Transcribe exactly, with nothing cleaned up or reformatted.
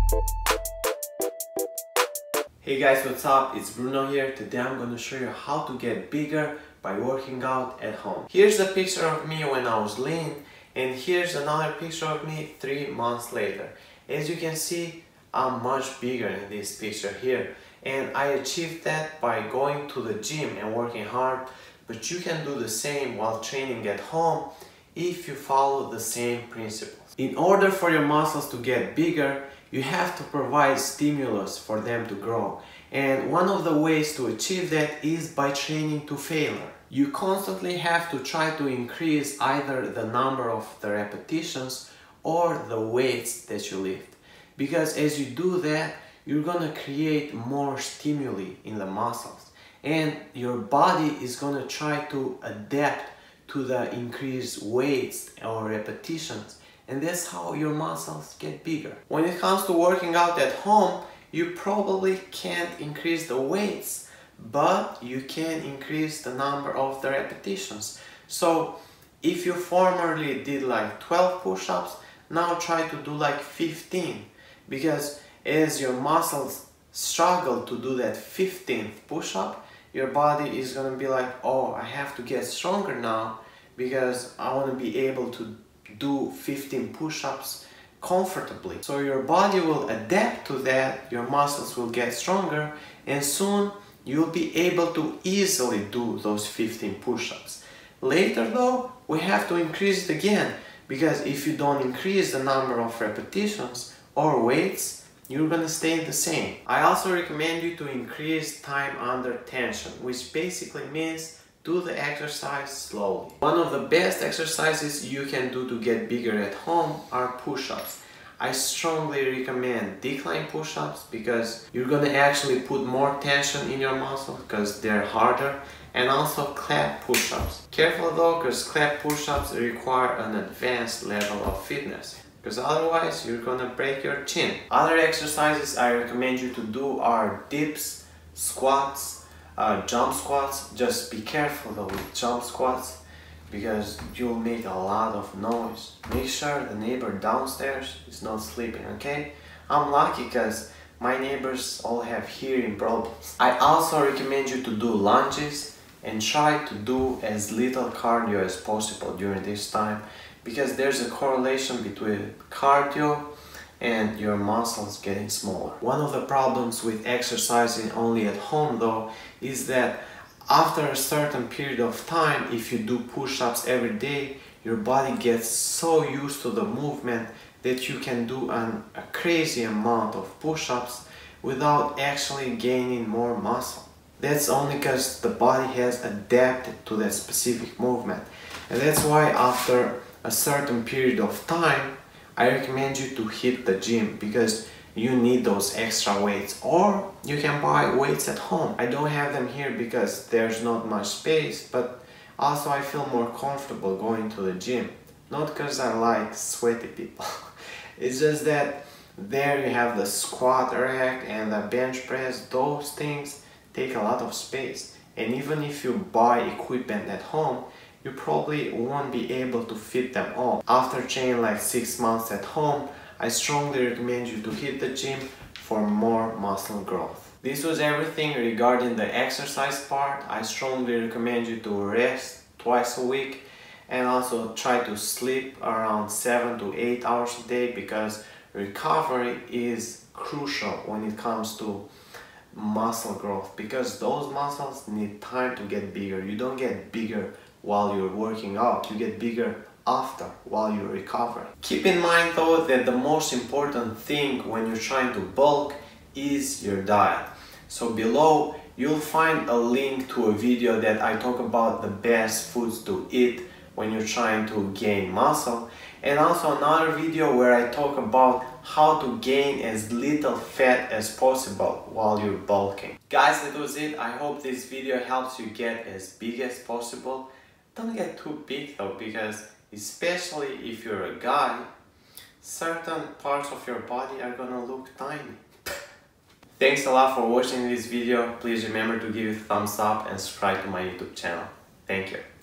Hey guys, what's up? It's Bruno here. Today I'm going to show you how to get bigger by working out at home. Here's a picture of me when I was lean, and here's another picture of me three months later. As you can see, I'm much bigger in this picture here, and I achieved that by going to the gym and working hard, but you can do the same while training at home if you follow the same principles. In order for your muscles to get bigger, you have to provide stimulus for them to grow. And one of the ways to achieve that is by training to failure. You constantly have to try to increase either the number of the repetitions or the weights that you lift. Because as you do that, you're gonna create more stimuli in the muscles. And your body is gonna try to adapt to the increased weights or repetitions. And that's how your muscles get bigger. When it comes to working out at home, you probably can't increase the weights, but you can increase the number of the repetitions. So if you formerly did like twelve push-ups, now try to do like fifteen, because as your muscles struggle to do that fifteenth push-up, your body is gonna be like, oh, I have to get stronger now because I wanna be able to do fifteen push-ups comfortably. So your body will adapt to that, your muscles will get stronger, and soon you'll be able to easily do those fifteen push-ups. Later though, we have to increase it again, because if you don't increase the number of repetitions or weights, you're gonna stay the same. I also recommend you to increase time under tension, which basically means do the exercise slowly. One of the best exercises you can do to get bigger at home are push-ups. I strongly recommend decline push-ups because you're gonna actually put more tension in your muscle because they're harder, and also clap push-ups. Careful though, because clap push-ups require an advanced level of fitness, because otherwise you're gonna break your chin. Other exercises I recommend you to do are dips, squats, Uh, jump squats. Just be careful though with jump squats because you'll make a lot of noise. Make sure the neighbor downstairs is not sleeping, okay? I'm lucky because my neighbors all have hearing problems. I also recommend you to do lunges and try to do as little cardio as possible during this time, because there's a correlation between cardio and your muscles getting smaller. One of the problems with exercising only at home though is that after a certain period of time, if you do push-ups every day, your body gets so used to the movement that you can do an, a crazy amount of push-ups without actually gaining more muscle. That's only because the body has adapted to that specific movement. And that's why after a certain period of time, I recommend you to hit the gym, because you need those extra weights, or you can buy weights at home. I don't have them here because there's not much space, but also I feel more comfortable going to the gym. Not because I like sweaty people. It's just that there you have the squat rack and the bench press. Those things take a lot of space, and even if you buy equipment at home, you probably won't be able to fit them all. After training like six months at home, I strongly recommend you to hit the gym for more muscle growth. This was everything regarding the exercise part. I strongly recommend you to rest twice a week and also try to sleep around seven to eight hours a day, because recovery is crucial when it comes to muscle growth, because those muscles need time to get bigger. You don't get bigger while you're working out, you get bigger after, while you recover. Keep in mind though that the most important thing when you're trying to bulk is your diet. So below you'll find a link to a video that I talk about the best foods to eat when you're trying to gain muscle, and also another video where I talk about how to gain as little fat as possible while you're bulking. Guys, that was it. I hope this video helps you get as big as possible. Don't get too big though, because especially if you're a guy, certain parts of your body are gonna look tiny. Thanks a lot for watching this video. Please remember to give it a thumbs up and subscribe to my YouTube channel. Thank you.